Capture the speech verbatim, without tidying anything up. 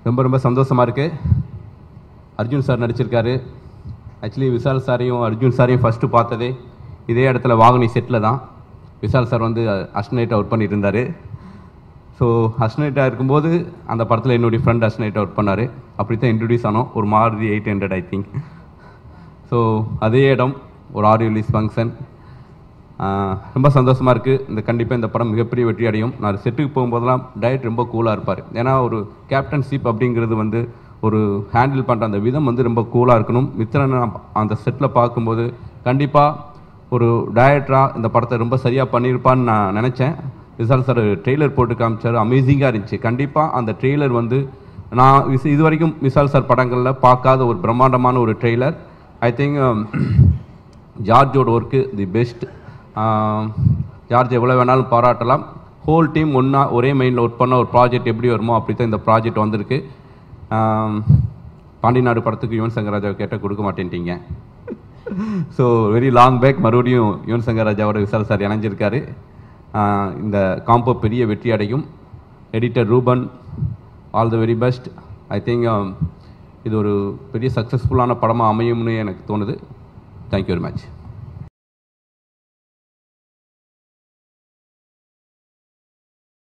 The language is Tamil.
ரொம்ப ரொம்ப சந்தோஷமாக இருக்குது. அர்ஜுன் சார் நடிச்சிருக்காரு. ஆக்சுவலி விஷால் சாரையும் அர்ஜுன் சாரையும் ஃபஸ்ட்டு பார்த்ததே இதே இடத்துல வாகனி செட்டில் தான். விஷால் சார் வந்து அஸ்னேட்டாக ஒர்க் பண்ணிட்டு இருந்தார். ஸோ அஸ்னேட்டாக இருக்கும்போது அந்த படத்தில் என்னுடைய ஃப்ரெண்ட் அஸ்னேட்டாக ஒர்க் பண்ணார். அப்படி தான் இன்ட்ரடியூஸ் ஆனோம். ஒரு Maruti eight hundred I think. So அதே இடம் ஒரு ஆடியோ ரிலீஸ் ஃபங்க்ஷன். ரொம்ப சந்தோஷமாக இருக்குது. இந்த கண்டிப்பாக இந்த படம் மிகப்பெரிய வெற்றி அடையும். நான் செட்டுக்கு போகும்போதெல்லாம் டயட் ரொம்ப கூலாக இருப்பார். ஏன்னா ஒரு கேப்டன்ஷிப் அப்படிங்கிறது வந்து ஒரு ஹேண்டில் பண்ணுற அந்த விதம் வந்து ரொம்ப கூலாக இருக்கணும். மித்திரனை அந்த செட்டில் பார்க்கும்போது கண்டிப்பாக ஒரு டைரக்டராக இந்த படத்தை ரொம்ப சரியாக பண்ணியிருப்பான்னு நான் நினச்சேன். விஷால் சார் ட்ரெய்லர் போட்டு காமிச்சார். அமேசிங்காக இருந்துச்சு. கண்டிப்பாக அந்த ட்ரெய்லர் வந்து நான் விஸ் இது வரைக்கும் விஷால் சார் படங்களில் பார்க்காத ஒரு பிரம்மாண்டமான ஒரு ட்ரெய்லர். ஐ திங்க் ஜார்ஜோட ஒர்க்கு தி பெஸ்ட். ஜார்ஜ் எவ்வளோ வேணாலும் பாராட்டலாம். ஹோல் டீம் ஒன்றா ஒரே மைண்டில் ஒர்க் பண்ண ஒரு ப்ராஜெக்ட் எப்படி வருமோ அப்படி தான் இந்த ப்ராஜெக்ட் வந்திருக்கு. பாண்டிநாடு படத்துக்கு யுவன் சங்கர் ராஜாவை கேட்டால் கொடுக்க மாட்டேன்ட்டீங்க. ஸோ வெரி லாங் பேக் மறுபடியும் யுவன் சங்கர் ராஜாவோட விஷால் சார் இணைஞ்சிருக்காரு. இந்த காம்போ பெரிய வெற்றி அடையும். Editor Ruben, all the very best. I think இது ஒரு பெரிய சக்ஸஸ்ஃபுல்லான படமாக அமையும்னு எனக்கு தோணுது. Thank you very much.